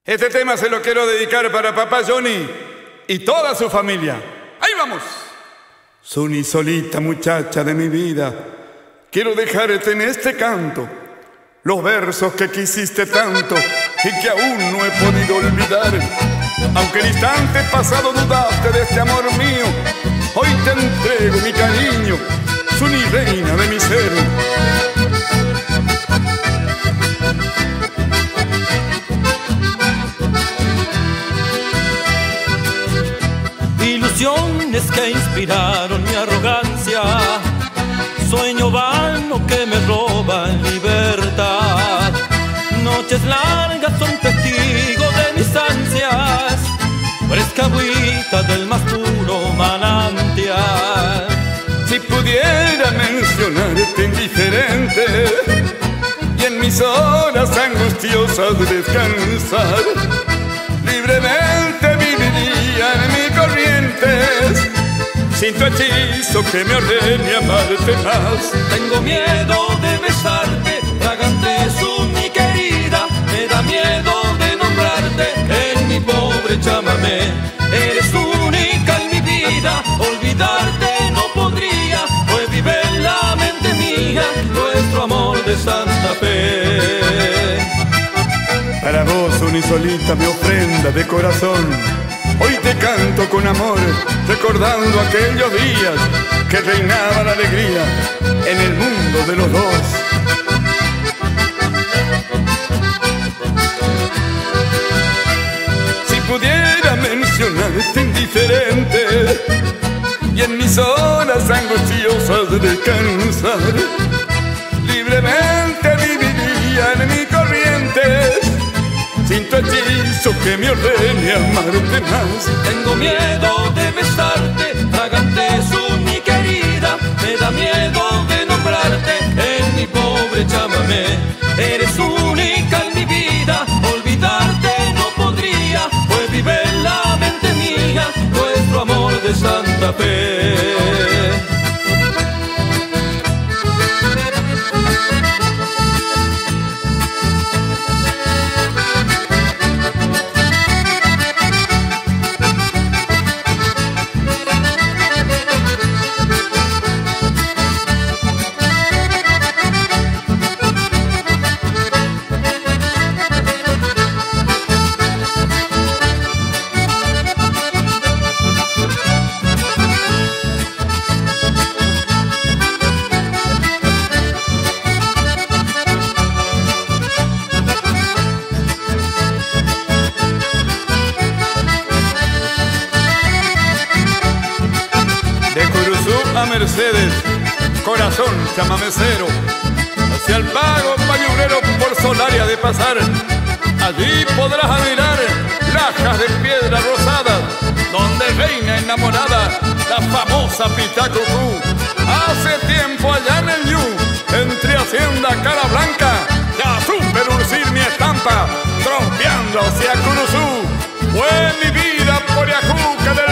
Este tema se lo quiero dedicar para papá Johnny y toda su familia. ¡Ahí vamos! Suni solita, muchacha de mi vida, quiero dejarte en este canto los versos que quisiste tanto y que aún no he podido olvidar. Aunque el instante pasado dudaste de este amor mío, hoy te entrego mi cariño, Suni, reina de mi ser. Ilusiones que inspiraron mi arrogancia, sueño vano que me roba libertad. Noches largas son testigos de mis ansias, fresca agüita del más puro manantial. Si pudiera mencionarte indiferente y en mis horas angustiosas descansar, libremente viviría en mi corrientes, sin tu hechizo que me ordene amarte más. Tengo miedo de besarte, fragante Suni querida, me da miedo de nombrarte en mi pobre chamamé. Eres única en mi vida, olvidarte no podría, pues vive en la mente mía nuestro amor de Santa Fe. Para vos, Suni solita, mi ofrenda de corazón, hoy te canto con amor, recordando aquellos días que reinaba la alegría en el mundo de los dos. Si pudiera mencionarte indiferente y en mis horas angustiosas de descansar, libremente viviría en mi corriente, sin tu hechizo que me ordene amarte más. Tengo miedo de besarte, fragante Suni querida, me da miedo de nombrarte en mi pobre chamamé. Eres única en mi vida, olvidarte no podría, pues vive en la mente mía nuestro amor de Santa Fe. A Mercedes, corazón chamamecero, hacia el pago pañurero por Solaria de pasar. Allí podrás admirar lajas de piedra rosada, donde reina enamorada la famosa Pitacucú. Hace tiempo allá en el Ñu, entre Hacienda Cara Blanca, ya supe lucir mi estampa, trompeando hacia Curuzú. Fue mi vida por Yacuca de